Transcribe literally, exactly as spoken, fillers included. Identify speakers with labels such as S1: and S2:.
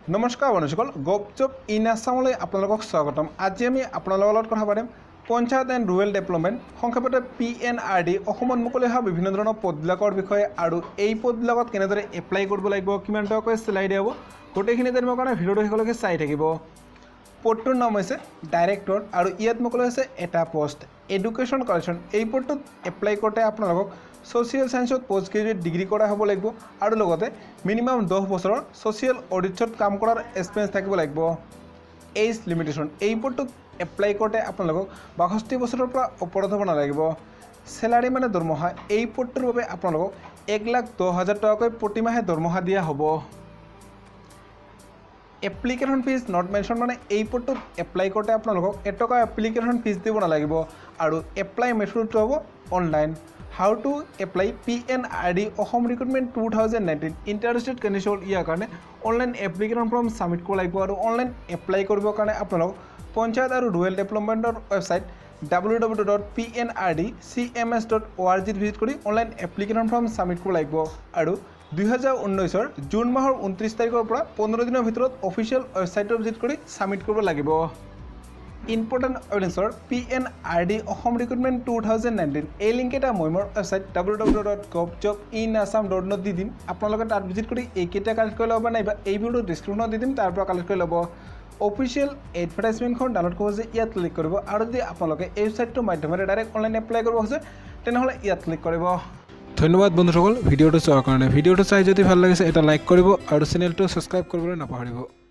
S1: নমস্কাৰ বন্ধুসকল, গভজব ইন আছামলৈ আপোনালোকক স্বাগতম। আজি আমি আপোনালোকৰ লগত কথা পাতিম পঞ্চায়ত এণ্ড ৰুৰেল ডেভেলপমেণ্ট সংক্ষেপতে পি এন আৰ ডি অসমত মুকলি হোৱা বিভিন্ন ধৰণৰ পদবিলাকৰ বিষয়ে আৰু এই পদবিলাকত কেনেদৰে এপ্লাই কৰিব লাগিব, কিমান টকাকৈ চেলাৰি দিয়া হ'ব, গোটেইখিনি জানিবৰ কাৰণে ভিডিঅ'টো শেষলৈকে চাই থাকিব। পদটোৰ নাম হৈছে ডাইৰেক্টৰ আৰু ইয়াত মুকলি হৈছে এটা পোষ্ট এডুকেশ্যন কালেকশ্যন। এই পদটোত এপ্লাই কৰোঁতে আপোনালোকক ছ'চিয়েল ছায়েন্সত পষ্ট গ্ৰেজুৱেট ডিগ্ৰী কৰা হ'ব লাগিব আৰু লগতে মিনিমাম দহ বছৰৰ ছ'চিয়েল অডিটছত কাম কৰাৰ এক্সপিৰিয়েঞ্চ থাকিব লাগিব। এইজ লিমিটেশ্যন, এই পদটোত এপ্লাই কৰোঁতে আপোনালোকক বাষষ্ঠি বছৰৰ পৰা ওপৰত হ'ব নালাগিব। চেলাৰী মানে দৰমহা, এই পদটোৰ বাবে আপোনালোকক এক লাখ দহ হাজাৰ টকাকৈ প্ৰতিমাহে দৰমহা দিয়া হ'ব। এপ্লিকেশ্যন ফিজ নট মেনশ্যন, মানে এই পদটোত এপ্লাই কৰোঁতে আপোনালোকক এটকা এপ্লিকেশ্যন ফিজ দিব নালাগিব আৰু এপ্লাই মেথডটো হ'ব online. How to apply P N R D Assam recruitment two thousand nineteen interested candidate, ইয়াৰ কাৰণে অনলাইন এপ্লিকেশ্যন ফৰ্ম ছাবমিট কৰিব লাগিব আৰু অনলাইন এপ্লাই কৰিবৰ কাৰণে আপোনালোক পঞ্চায়ত আৰু ৰুৰেল ডেভেলপমেণ্টৰ website W W dot P N R D C M S dot O' R জিত ভিজিট কৰি অনলাইন এপ্লিকেশ্যন ফৰ্ম ছাবমিট কৰিব লাগিব আৰু দুহেজাৰ ঊনৈছৰ জুন মাহৰ ঊনত্ৰিছ তাৰিখৰ পৰা পোন্ধৰ দিনৰ ভিতৰত অফিচিয়েল ৱেবছাইটত ভিজিট কৰি ছাবমিট কৰিব লাগিব। ইম্পৰ্টেণ্ট এভিডেঞ্চৰ P N R D Assam recruitment two thousand nineteen এই লিংক এটা মই মোৰ website W W W dot gov job in Assam dot ইনত দি দিম। আপোনালোকে তাত ভিজিট কৰি এইকেইটা কালেক্ট কৰি ল'ব, নাইবা এই ভিডিঅ'টো ডিছক্ৰিপশ্যনত দি দিম, তাৰ পৰা কালেক্ট কৰি ল'ব। অফিচিয়েল এডভাৰটাইজমেণ্টখন ডাউনলোড কৰিব যে ইয়াত ক্লিক কৰিব আৰু যদি আপোনালোকে এই ৱেবছাইটটোৰ মাধ্যমেৰে ডাইৰেক্ট অনলাইন এপ্লাই কৰিব খোজে তেনেহ'লে ইয়াত ক্লিক কৰিব। ধন্যবাদ বন্ধুসকল ভিডিঅ'টো চোৱাৰ কাৰণে। ভিডিঅ'টো চাই যদি ভাল লাগিছে এটা লাইক কৰিব আৰু চেনেলটো ছাবস্ক্ৰাইব কৰিবলৈ নাপাহৰিব।